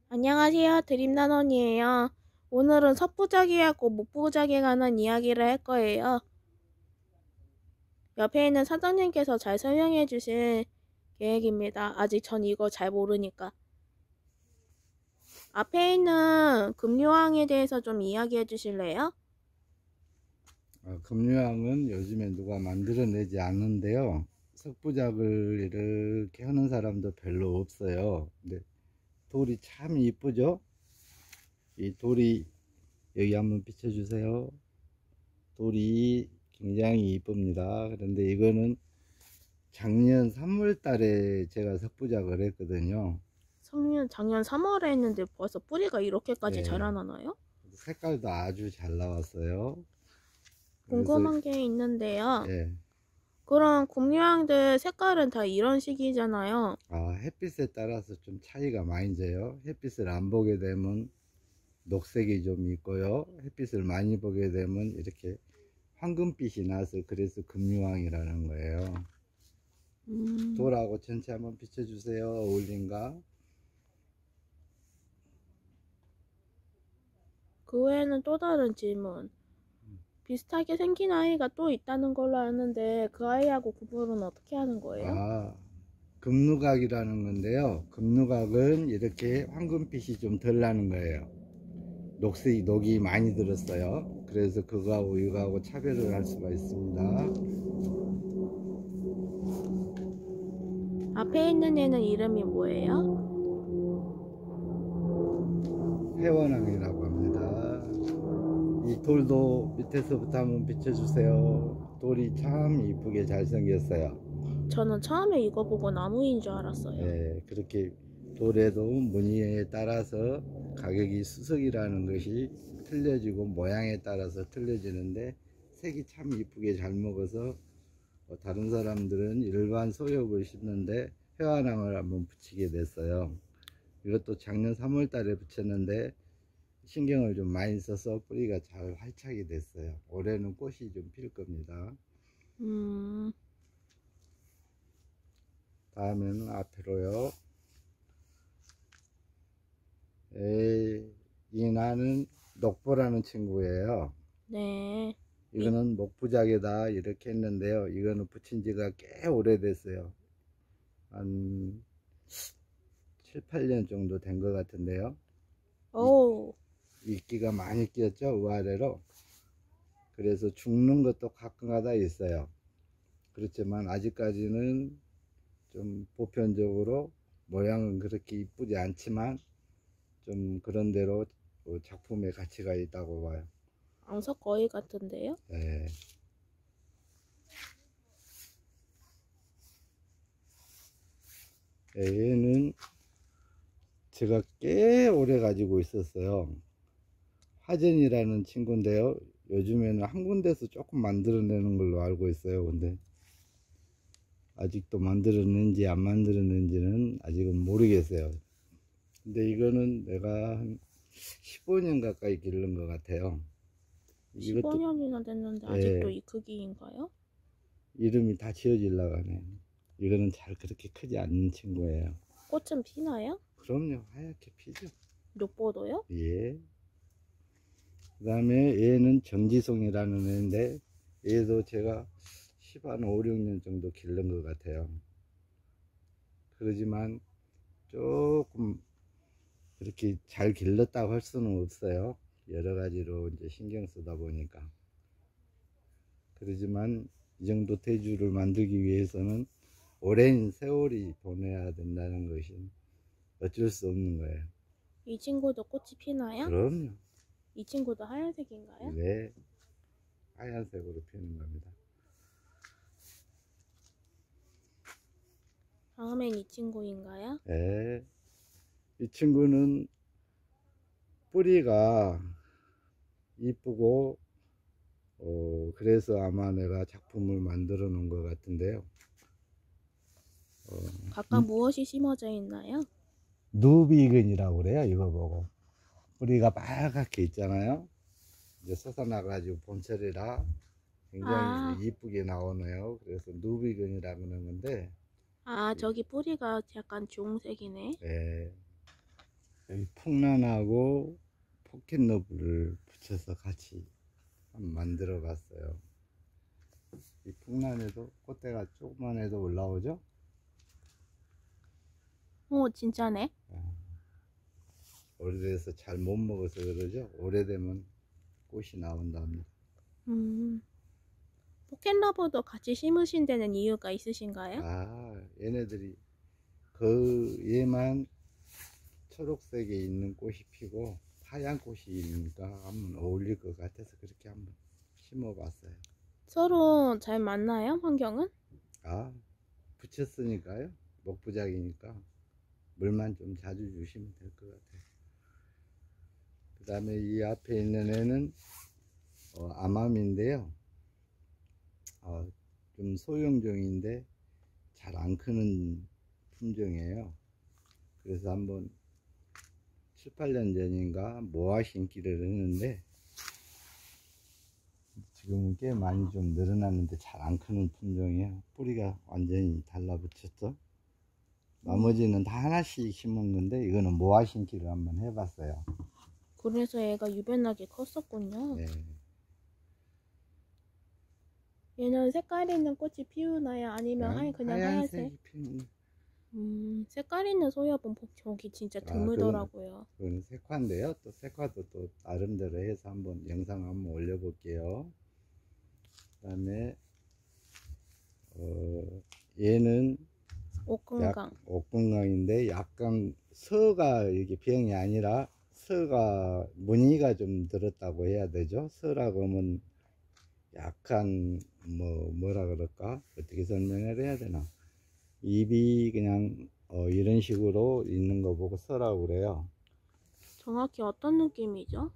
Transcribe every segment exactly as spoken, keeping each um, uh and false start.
안녕하세요. 드림나넌이에요. 오늘은 석부작이하고 목부작에 관한 이야기를 할 거예요. 옆에 있는 사장님께서 잘 설명해 주실 계획입니다. 아직 전 이거 잘 모르니까. 앞에 있는 금요항에 대해서 좀 이야기해 주실래요? 어, 금요항은 요즘에 누가 만들어내지 않는데요. 석부작을 이렇게 하는 사람도 별로 없어요. 근데 돌이 참 이쁘죠? 이 돌이 여기 한번 비춰주세요. 돌이 굉장히 이쁩니다. 그런데 이거는 작년 삼월 달에 제가 석부작을 했거든요. 성년 작년 삼월에 했는데 벌써 뿌리가 이렇게까지 네, 자라나나요? 색깔도 아주 잘 나왔어요. 그래서 궁금한 게 있는데요. 예, 그럼 금요항들 색깔은 다 이런 식이잖아요. 아, 햇빛에 따라서 좀 차이가 많이 져요. 햇빛을 안 보게 되면 녹색이 좀 있고요. 햇빛을 많이 보게 되면 이렇게 황금빛이 나서 그래서 금유황이라는 거예요. 음, 돌하고 전체 한번 비춰주세요. 어울린가? 그 외에는 또 다른 질문. 비슷하게 생긴 아이가 또 있다는 걸로 아는데 그 아이하고 구분은 어떻게 하는 거예요? 아, 금누각이라는 건데요. 금누각은 이렇게 황금빛이 좀 덜 나는 거예요. 녹색이 녹이 많이 들었어요. 그래서 그거하고 이거하고 차별을 할 수가 있습니다. 앞에 있는 애는 이름이 뭐예요? 회원왕이라고 합니다. 이 돌도 밑에서부터 한번 비춰주세요. 돌이 참 이쁘게 잘 생겼어요. 저는 처음에 이거 보고 나무인 줄 알았어요. 예, 그렇게 돌에도 무늬에 따라서 가격이 수석이라는 것이 틀려지고 모양에 따라서 틀려지는데 색이 참 이쁘게 잘 먹어서 다른 사람들은 일반 소엽을 심는데 회화랑을 한번 붙이게 됐어요. 이것도 작년 삼월 달에 붙였는데 신경을 좀 많이 써서 뿌리가 잘 활착이 됐어요. 올해는 꽃이 좀 필 겁니다. 음, 다음에는 앞으로요. 에, 이 나는 녹보라는 친구예요. 네. 이, 이거는 목부작에다 이렇게 했는데요. 이거는 붙인 지가 꽤 오래됐어요. 한 칠, 팔 년 정도 된 것 같은데요. 이, 어우, 이끼가 많이 끼었죠, 위아래로. 그래서 죽는 것도 가끔가다 있어요. 그렇지만 아직까지는 좀 보편적으로 모양은 그렇게 이쁘지 않지만 좀 그런 대로 작품의 가치가 있다고 봐요. 앙석 거위 같은데요? 네. 얘는 제가 꽤 오래 가지고 있었어요. 화전이라는 친구인데요. 요즘에는 한 군데서 조금 만들어내는 걸로 알고 있어요. 근데 아직도 만들었는지 안 만들었는지는 아직은 모르겠어요. 근데 이거는 내가 한 십오 년 가까이 기른 것 같아요. 이것도 십오 년이나 됐는데 아직도 예, 이 크기인가요? 이름이 다 지어지려고 하네. 이거는 잘 그렇게 크지 않는 친구예요. 꽃은 피나요? 그럼요, 하얗게 피죠. 녹보도요? 예. 그 다음에 얘는 정지송이라는 애인데 얘도 제가 한 오, 육 년 정도 기른 것 같아요. 그러지만 조금 그렇게 잘 길렀다고 할 수는 없어요. 여러 가지로 이제 신경 쓰다 보니까. 그러지만 이 정도 대주를 만들기 위해서는 오랜 세월이 보내야 된다는 것이 어쩔 수 없는 거예요. 이 친구도 꽃이 피나요? 그럼요. 이 친구도 하얀색인가요? 네, 하얀색으로 피는 겁니다. 다음엔 이 친구인가요? 네, 이 친구는 뿌리가 이쁘고 어, 그래서 아마 내가 작품을 만들어 놓은 것 같은데요. 어, 각각 무엇이 심어져 있나요? 누비근이라고 그래요. 이거 보고 뿌리가 빨갛게 있잖아요. 이제 솟아나가지고 봄철이라 굉장히 아, 이쁘게 나오네요. 그래서 누비근이라고 하는 건데 아, 저기 뿌리가 약간 주홍색이네. 예, 여기 풍란하고 포켓러브를 붙여서 같이 한번 만들어 봤어요. 이 풍란에도 꽃대가 조금만 해도 올라오죠? 오, 진짜네. 오래돼서 잘 못 먹어서 그러죠. 오래되면 꽃이 나온답니다. 음, 포켓러버도 같이 심으신 데는 이유가 있으신가요? 아, 얘네들이 그 얘만 초록색에 있는 꽃이 피고 하얀 꽃이 있으니까 한번 어울릴 것 같아서 그렇게 한번 심어봤어요. 서로 잘 맞나요, 환경은? 아, 붙였으니까요. 목부작이니까 물만 좀 자주 주시면 될 것 같아요. 그 다음에 이 앞에 있는 애는 어, 암암인데요. 어, 좀 소형종인데 잘 안 크는 품종이에요. 그래서 한번 칠, 팔 년 전인가 모아 심기를 했는데 지금은 꽤 많이 좀 늘어났는데 잘 안 크는 품종이에요. 뿌리가 완전히 달라붙었죠. 나머지는 다 하나씩 심은 건데 이거는 모아 심기를 한번 해봤어요. 그래서 얘가 유별나게 컸었군요. 네. 얘는 색깔 있는 꽃이 피우나요? 아니면 하얀, 그냥 하얀색? 하얀색이 피는. 음, 색깔 있는 소여본 저기 진짜 아, 드물더라고요. 그건 색화인데요. 또 색화도 또 나름대로 해서 한번 영상 한번 올려볼게요. 그 다음에 어, 얘는 옥금강. 옥금강인데 약간 서가 이게 병이 아니라 서가 무늬가 좀 들었다고 해야 되죠. 서라고 하면 약간 뭐 뭐라 그럴까 어떻게 설명을 해야 되나, 입이 그냥 어, 이런 식으로 있는 거 보고 서라고 그래요. 정확히 어떤 느낌이죠?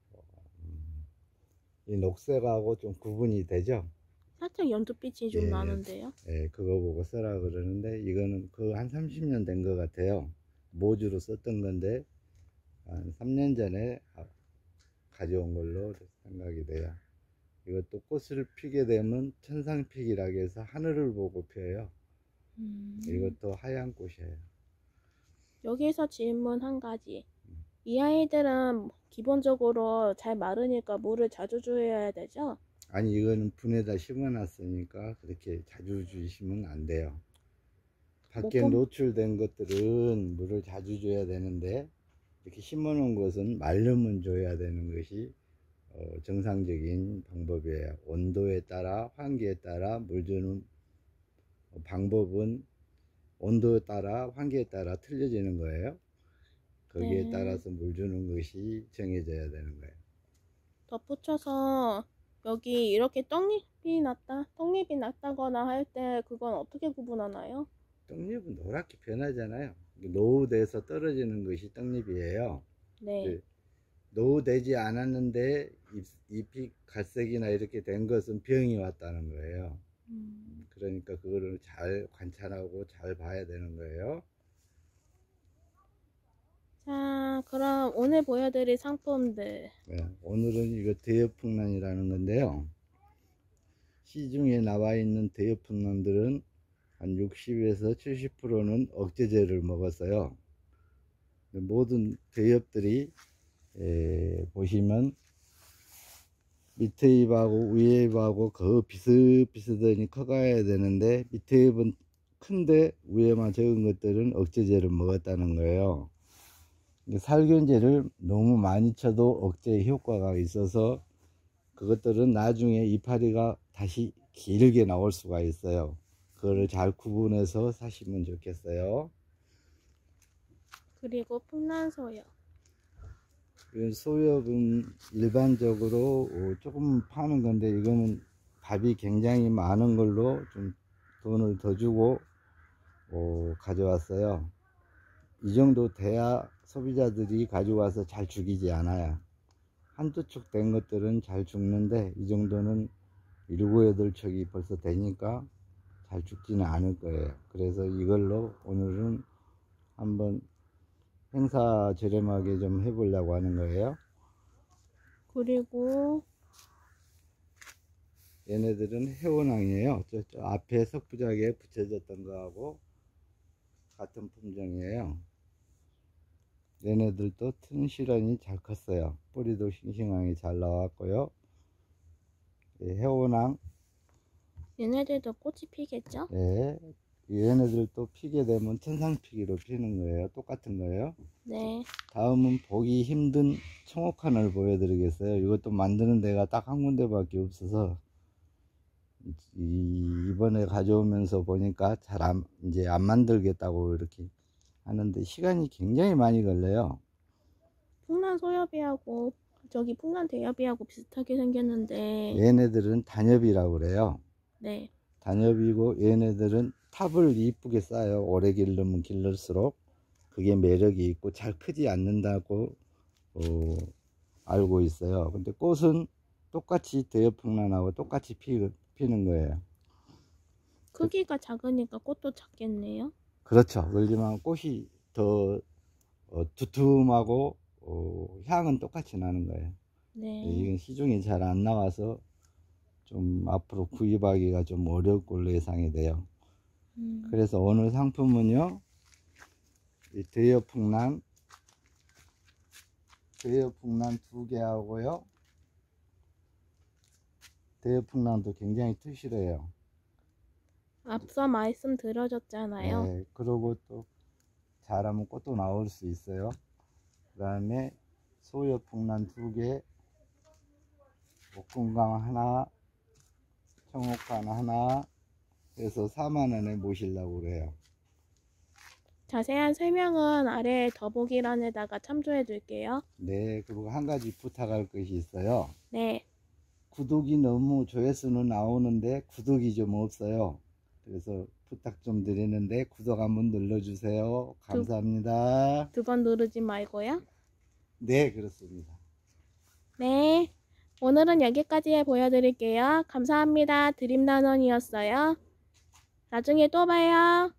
이 녹색하고 좀 구분이 되죠. 살짝 연두빛이 좀 예, 나는데요. 예, 그거 보고 써라 그러는데 이거는 그 한 삼십 년 된 것 같아요. 모주로 썼던 건데 한 삼 년 전에 가져온 걸로 생각이 돼요. 이것도 꽃을 피게 되면 천상픽이라고 해서 하늘을 보고 펴요. 음, 이것도 하얀 꽃이에요. 여기서 질문 한 가지. 이 아이들은 기본적으로 잘 마르니까 물을 자주 줘야 되죠? 아니, 이거는 분에다 심어 놨으니까 그렇게 자주 주시면 안 돼요. 밖에 목금- 노출된 것들은 물을 자주 줘야 되는데 이렇게 심어 놓은 것은 말르면 줘야 되는 것이 어, 정상적인 방법이에요. 온도에 따라 환기에 따라 물 주는 방법은 온도에 따라 환기에 따라 틀려지는 거예요. 거기에 네. 따라서 물 주는 것이 정해져야 되는 거예요. 덧붙여서 여기 이렇게 떡잎이 났다, 떡잎이 났다거나 할 때 그건 어떻게 구분하나요? 떡잎은 노랗게 변하잖아요. 노후돼서 떨어지는 것이 떡잎이에요. 네. 노후되지 않았는데 잎, 잎이 갈색이나 이렇게 된 것은 병이 왔다는 거예요. 음. 그러니까 그거를 잘 관찰하고 잘 봐야 되는 거예요. 자, 그럼 오늘 보여드릴 상품들. 네, 오늘은 이거 대엽풍란이라는 건데요. 시중에 나와 있는 대엽풍란들은 한 육십에서 칠십 퍼센트는 억제제를 먹었어요. 모든 대엽들이 에, 보시면 밑에 잎하고 위에 잎하고 그 비슷비슷하니 커가야 되는데 밑에 잎은 큰데 위에만 적은 것들은 억제제를 먹었다는 거예요. 살균제를 너무 많이 쳐도 억제 효과가 있어서 그것들은 나중에 이파리가 다시 길게 나올 수가 있어요. 그거를 잘 구분해서 사시면 좋겠어요. 그리고 풍란소요. 소엽은 일반적으로 조금 파는 건데 이거는 밥이 굉장히 많은 걸로 좀 돈을 더 주고 가져왔어요. 이 정도 돼야 소비자들이 가져와서 잘 죽이지 않아요. 한두 촉 된 것들은 잘 죽는데 이 정도는 일곱, 여덟 촉이 벌써 되니까 잘 죽지는 않을 거예요. 그래서 이걸로 오늘은 한번 행사 저렴하게 좀 해보려고 하는 거예요. 그리고 얘네들은 해원왕이에요. 저, 저 앞에 석부작에 붙여졌던 거하고 같은 품종이에요. 얘네들도 튼실하니 잘 컸어요. 뿌리도 싱싱하게 잘 나왔고요. 예, 해오낭, 얘네들도 꽃이 피겠죠? 예, 얘네들도 피게 되면 천상피기로 피는 거예요. 똑같은 거예요. 네. 다음은 보기 힘든 청옥한을 보여드리겠어요. 이것도 만드는 데가 딱 한 군데밖에 없어서 이, 이번에 가져오면서 보니까 잘 안, 이제 안 만들겠다고 이렇게 하는데 시간이 굉장히 많이 걸려요. 풍란 소엽이하고 저기 풍란 대엽이하고 비슷하게 생겼는데. 얘네들은 단엽이라고 그래요. 네. 단엽이고 얘네들은 탑을 이쁘게 쌓아요. 오래 기르면 기를수록 그게 매력이 있고 잘 크지 않는다고 어, 알고 있어요. 근데 꽃은 똑같이 대엽풍란하고 똑같이 피, 피는 거예요. 크기가 작으니까 꽃도 작겠네요. 그렇죠. 그렇지만 꽃이 더 어, 두툼하고 어, 향은 똑같이 나는 거예요. 네. 이건 시중에 잘 안 나와서 좀 앞으로 구입하기가 좀 어려울 걸로 예상이 돼요. 음. 그래서 오늘 상품은요, 이 대여풍란, 대여풍란 두 개 하고요, 대여풍란도 굉장히 튼실해요. 앞서 말씀 들어줬잖아요. 네, 그리고 또 잘하면 꽃도 나올 수 있어요. 그 다음에 소여풍란 두 개, 옥금강 하나, 청옥간 하나 해서 사만 원에 모시려고 그래요. 자세한 설명은 아래 더보기란에다가 참조해 둘게요. 네, 그리고 한 가지 부탁할 것이 있어요. 네. 구독이 너무 조회수는 나오는데 구독이 좀 없어요. 그래서 부탁 좀 드리는데 구독 한번 눌러주세요. 감사합니다. 두 번 누르지 말고요. 네, 그렇습니다. 네. 오늘은 여기까지 보여드릴게요. 감사합니다. 드림나눔이었어요. 나중에 또 봐요.